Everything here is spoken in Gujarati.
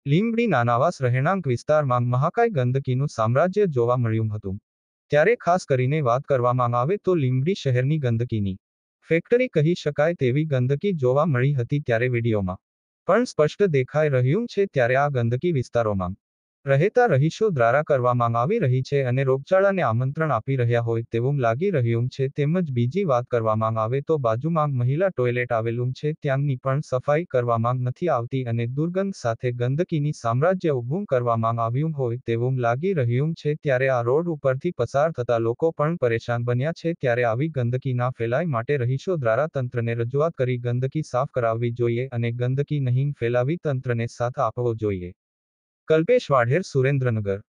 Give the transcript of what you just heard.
લીંબડીના નાનાવાસ રહેણાંક વિસ્તારમાં મહાકાય ગંદકીનું સામ્રાજ્ય જોવા મળ્યું હતું. ત્યારે ખાસ કરીને વાત કરવામાં આવે તો લીંબડી શહેરની ગંદકીની ફેક્ટરી કહી શકાય તેવી ગંદકી જોવા મળી હતી. ત્યારે વિડીયોમાં પણ સ્પષ્ટ દેખાઈ રહ્યું છે. ત્યારે આ ગંદકી વિસ્તારોમાં રહેતા રહીશો દ્વારા કરવામાં આવી રહી છે અને રોગચાળાને આમંત્રણ આપી રહ્યા હોય તેવું લાગી રહ્યું છે. તેમજ બીજી વાત કરવામાં આવે તો બાજુમાં મહિલા ટોયલેટ આવેલું છે ત્યાંની પણ સફાઈ કરવામાં નથી આવતી અને દુર્ગંધ સાથે ગંદકીની સામ્રાજ્ય ઊભું કરવામાં આવ્યું હોય તેવું લાગી રહ્યું છે. ત્યારે આ રોડ ઉપરથી પસાર થતા લોકો પણ પરેશાન બન્યા છે. ત્યારે આવી ગંદકી ના ફેલાય માટે રહીશો દ્વારા તંત્રને રજૂઆત કરી ગંદકી સાફ કરાવવી જોઈએ અને ગંદકી નહીં ફેલાવી તંત્રને સાથ આપવો જોઈએ. કલ્પેશ વાઢેર, સુરેન્દ્રનગર.